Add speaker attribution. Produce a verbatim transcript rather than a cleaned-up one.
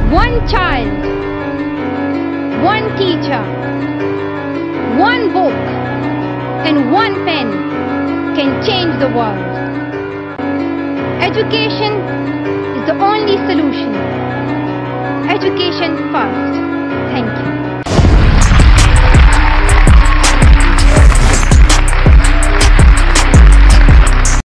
Speaker 1: One child, one teacher, one book, and one pen can change the world. Education is the only solution. Education first. Thank you.